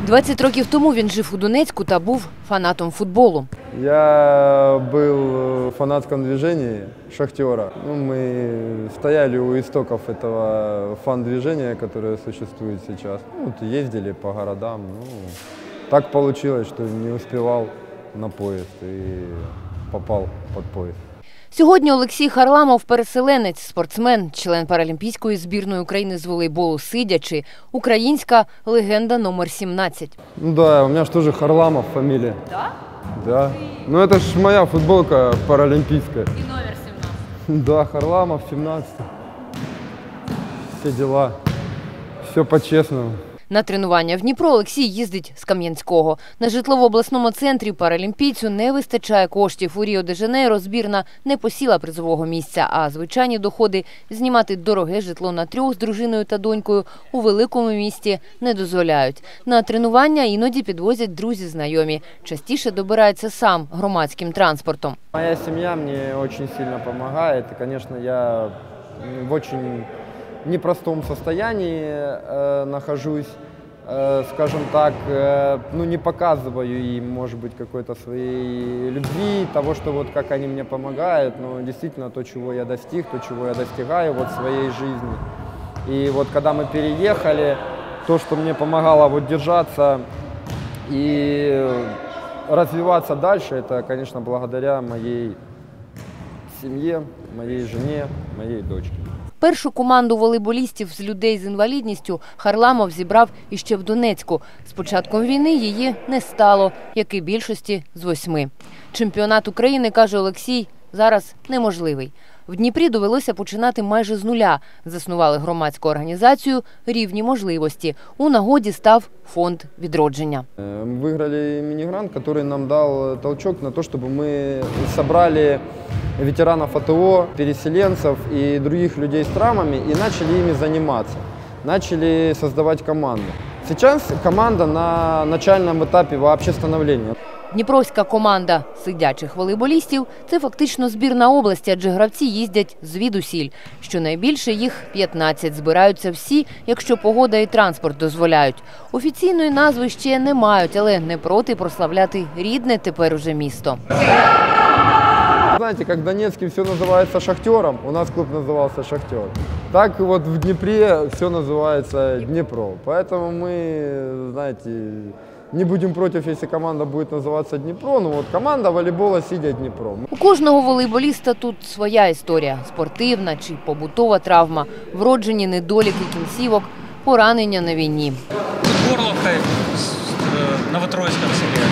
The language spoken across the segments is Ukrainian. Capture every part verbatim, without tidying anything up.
двадцять років тому він жив у Донецьку та був фанатом футболу. Я был в фанатском движении «Шахтера». Ну, мы стояли у истоков этого фан-движения, которое существует сейчас. Ну, вот ездили по городам. Ну, так получилось, что не успевал на поезд и попал под поезд. Сьогодні Олексій Харламов – переселенець, спортсмен, член паралімпійської збірної України з волейболу сидячи, українська легенда номер сімнадцять. Ну да, у меня же тоже Харламов фамилия. Да? Да. Ну это ж моя футболка паралимпийская. И номер сімнадцять. Да, Харламов семнадцать. Все дела. Все по-честному. На тренування в Дніпро Олексій їздить з Кам'янського. На житлово-обласному центрі паралімпійцю не вистачає коштів. У Ріо-де-Жанейро збірна не посіла призового місця, а звичайні доходи знімати дороге житло на трьох з дружиною та донькою у великому місті не дозволяють. На тренування іноді підвозять друзі-знайомі. Частіше добирається сам громадським транспортом. Моя семья мне очень сильно помогает. И, конечно, я в очень непростом состоянии э, нахожусь, э, скажем так, э, ну не показываю им, может быть, какой-то своей любви, того, что вот как они мне помогают, но действительно то, чего я достиг, то, чего я достигаю вот в своей жизни. И вот когда мы переехали, то, что мне помогало вот держаться и развиваться дальше, это, конечно, благодаря моей семье, моей жене, моей дочке. Першу команду волейболістів з людей з інвалідністю Харламов зібрав іще в Донецьку. З початком війни її не стало, як і більшості з восьми. Чемпіонат України, каже Олексій, зараз неможливий. В Дніпрі довелося починати майже з нуля. Заснували громадську організацію «Рівні можливості». У нагоді став фонд відродження. Мы выиграли мини-грант, который нам дал толчок на то, чтобы мы собрали ветеранов АТО, переселенцев и других людей с травмами и начали ими заниматься. Начали создавать команду. Сейчас команда на начальном этапе вообще становления. Дніпровська команда сидячих волейболістів – це фактично збірна області, адже гравці їздять звідусіль. Щонайбільше їх п'ятнадцять. Збираються всі, якщо погода і транспорт дозволяють. Офіційної назви ще не мають, але не проти прославляти рідне тепер уже місто. Знаете, как в Донецке все называется «Шахтером», у нас клуб назывался «Шахтер». Так вот в Днепре все называется «Днепро». Поэтому мы, знаете, не будем против, если команда будет называться «Днепро». Ну вот команда волейбола «Сидя Днепро». У кожного волейболіста тут своя історія – спортивна чи побутова травма, вроджені недоліки кінцівок, поранення на війні. Тут Горловка, Новотроицком селе.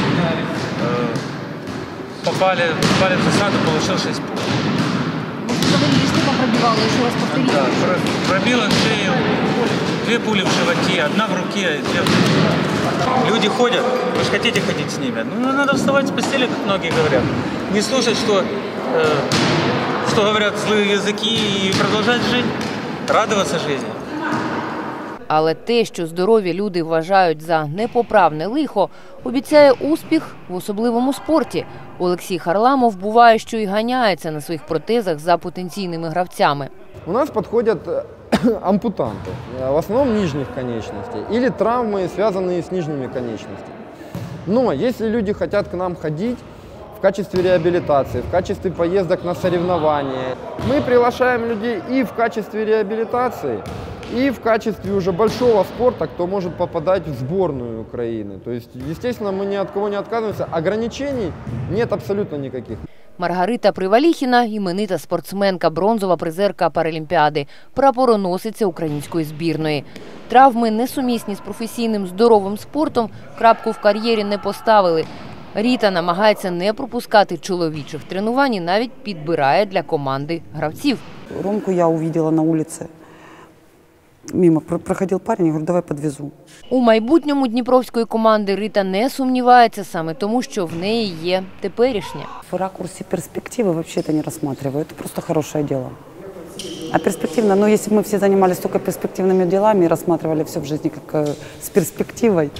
Попали, попали в засаду, получил шесть пуль. Вы говорили, что там пробивало, еще раз повторите. Да, пробило шею, две пули в животе, одна в руке. Две... Люди ходят, вы же хотите ходить с ними. Ну, надо вставать с постели, как многие говорят. Не слушать, что, э, что говорят злые языки, и продолжать жить, радоваться жизни. Але те, що здорові люди вважають за непоправне лихо, обіцяє успіх в особливому спорті. Олексій Харламов буває, що і ганяється на своїх протезах за потенційними гравцями. У нас подходят ампутанты, в основном нижних конечностей, или травмы, связанные с нижними конечностями. Но если люди хотят к нам ходить в качестве реабилитации, в качестве поездок на соревнования, мы приглашаем людей и в качестве реабилитации, и в качестве уже большого спорта, кто может попадать в сборную Украины. То есть, естественно, мы ни от кого не отказываемся. Ограничений нет абсолютно никаких. Маргарита Приваліхіна – іменита спортсменка, бронзова призерка Паралімпіади, прапороносиця української збірної. Травми, несумісні з професійним здоровим спортом, крапку в кар'єрі не поставили. Ріта намагається не пропускати чоловічих тренувань і навіть підбирає для команди гравців. Ромку я побачила на вулиці. Мимо проходив парень, я говорю, давай підвезу. У майбутньому дніпровської команди Рита не сумнівається саме тому, що в неї є теперішнє. В ракурсі перспективи взагалі це не розглядають, це просто хороше діло. А перспективно, ну якщо б ми всі займалися тільки перспективними ділами і розглядали все в житті як з перспективою.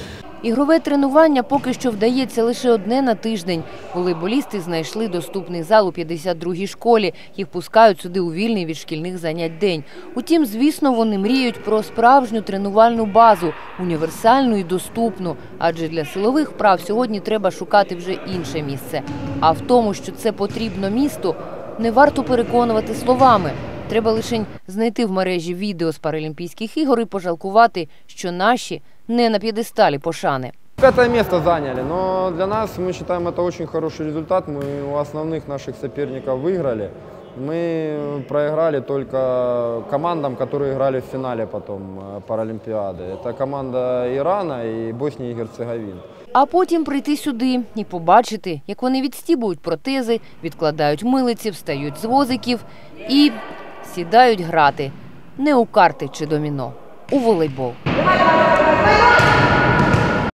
Ігрове тренування поки що вдається лише одне на тиждень. Волейболісти знайшли доступний зал у п'ятдесят другій школі. Їх пускають сюди у вільний від шкільних занять день. Утім, звісно, вони мріють про справжню тренувальну базу, універсальну і доступну. Адже для силових вправ сьогодні треба шукати вже інше місце. А в тому, що це потрібно місту, не варто переконувати словами. Треба лише знайти в мережі відео з Паралімпійських ігор і пожалкувати, що наші не на п'єдесталі пошани. Пятое место заняли, но для нас, мы считаем, это очень хороший результат. Мы у основных наших соперников выиграли. Мы проиграли только командам, которые играли в финале потом Паралимпиады. Это команда Ирана и Боснии и Герцеговины. А потім прийти сюди і побачити, як вони відстібують протези, відкладають милиці, встають з возиків і сідають грати. Не у карти чи доміно, у волейбол.